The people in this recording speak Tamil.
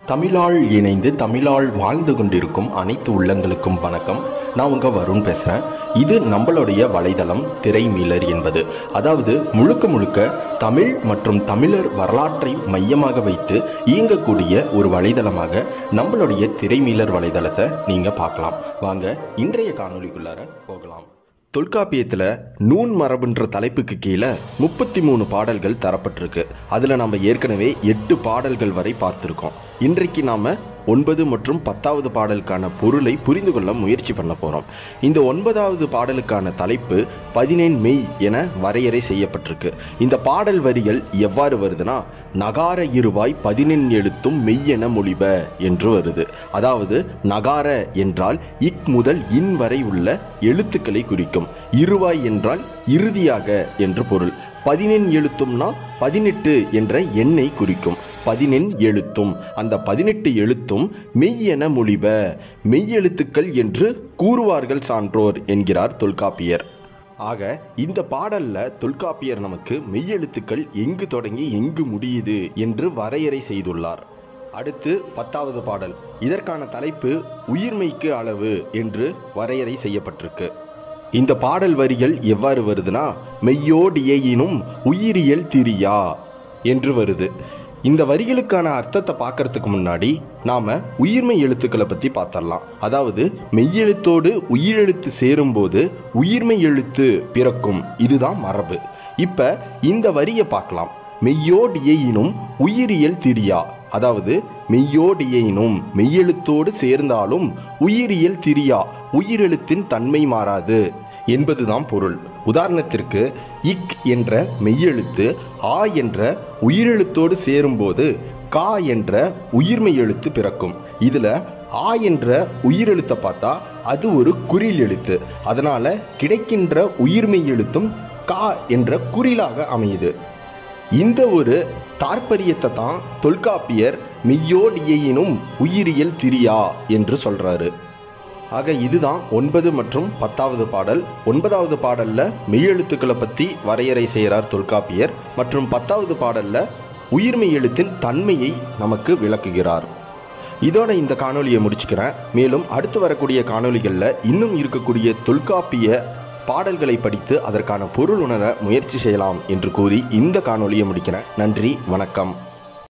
தமிழால் இணைந்து தமிழால் வாழ்ந்து கொண்டிருக்கும் அனைத்து உள்ளங்களுக்கும் வணக்கம். நான் உங்கள் வருண் பேசுகிறேன். இது நம்மளுடைய வலைதளம் திரைமீலர் என்பது. அதாவது முழுக்க முழுக்க தமிழ் மற்றும் தமிழர் வரலாற்றை மையமாக வைத்து இயங்கக்கூடிய ஒரு வலைதளமாக நம்மளுடைய திரைமீலர் வலைதளத்தை நீங்கள் பார்க்கலாம். வாங்க இன்றைய காணொளிக்குள்ளார போகலாம். தொல்காப்பியத்தில் நூன் மரபுன்ற தலைப்புக்கு கீழே 33 பாடல்கள் தரப்பட்டிருக்கு. அதில் நம்ம ஏற்கனவே 8 பாடல்கள் வரை பார்த்துருக்கோம். இன்றைக்கு நாம் 9 மற்றும் 10வது பாடலுக்கான பொருளை புரிந்து கொள்ள முயற்சி பண்ண போகிறோம். இந்த 9வது பாடலுக்கான தலைப்பு 14 மெய் என வரையறை செய்யப்பட்டிருக்கு. இந்த பாடல் வரிகள் எவ்வாறு வருதுன்னா, நகார இருவாய் 14 எழுத்தும் மெய் என மொழிப என்று வருது. அதாவது நகார என்றால் இக் முதல் இன் வரை உள்ள எழுத்துக்களை குறிக்கும். இருவாய் என்றால் இறுதியாக என்று பொருள். 14 எழுத்தும்னா 18 என்ற எண்ணை குறிக்கும். 14 எழுத்தும், அந்த 18 எழுத்தும் மெய் என மொழிப, மெய் எழுத்துக்கள் என்று கூறுவார்கள் சான்றோர் என்கிறார் தொல்காப்பியர். ஆக இந்த பாடல்ல தொல்காப்பியர் நமக்கு மெய்யெழுத்துக்கள் எங்கு தொடங்கி எங்கு முடியுது என்று வரையறை செய்துள்ளார். அடுத்து 10வது பாடல். இதற்கான தலைப்பு உயிர்மெய்க்கு அளவு என்று வரையறை செய்யப்பட்டிருக்கு. இந்த பாடல் வரிகள் எவ்வாறு வருதுன்னா, மெய்யோடியினும் உயிரியல் திரியா என்று வருது. இந்த வரிகளுக்கான அர்த்தத்தை பார்க்கறதுக்கு முன்னாடி நாம் உயிர்மெய் எழுத்துக்களை பற்றி பார்த்துடலாம். அதாவது மெய்யெழுத்தோடு உயிரெழுத்து சேரும்போது உயிர்மெய் எழுத்து பிறக்கும். இதுதான் மரபு. இப்போ இந்த வரியை பார்க்கலாம். மெய்யோடியினும் உயிரியல் திரியா, அதாவது மெய்யோடியினும் மெய்யெழுத்தோடு சேர்ந்தாலும் உயிரியல் திரியா, உயிரெழுத்தின் தன்மை மாறாது என்பதுதான் பொருள். உதாரணத்திற்கு இக் என்ற மெய்யெழுத்து ஆ என்ற உயிரெழுத்தோடு சேரும்போது கா என்ற உயிர்மெய் எழுத்து பிறக்கும். இதில் ஆ என்ற உயிரெழுத்தை பார்த்தா அது ஒரு குறில் எழுத்து. அதனால் கிடைக்கின்ற உயிர்மெய் எழுத்தும் கா என்ற குறிலாக அமையுது. இந்த ஒரு தாற்பயத்தை தான் தொல்காப்பியர் மெய்யோடியினும் உயிரியல் திரியா என்று சொல்கிறாரு. ஆக இதுதான் 9 மற்றும் 10வது பாடல். 9வது பாடலில் மெய்யெழுத்துக்களை பற்றி வரையறை செய்கிறார் தொல்காப்பியர். மற்றும் 10வது பாடலில் உயிர்மெய் எழுத்தின் தன்மையை நமக்கு விளக்குகிறார். இதோட இந்த காணொலியை முடிச்சுக்கிறேன். மேலும் அடுத்து வரக்கூடிய காணொலிகளில் இன்னும் இருக்கக்கூடிய தொல்காப்பிய பாடல்களை படித்து அதற்கான பொருள் உணர முயற்சி செய்யலாம் என்று கூறி இந்த காணொலியை முடிக்கிறேன். நன்றி, வணக்கம்.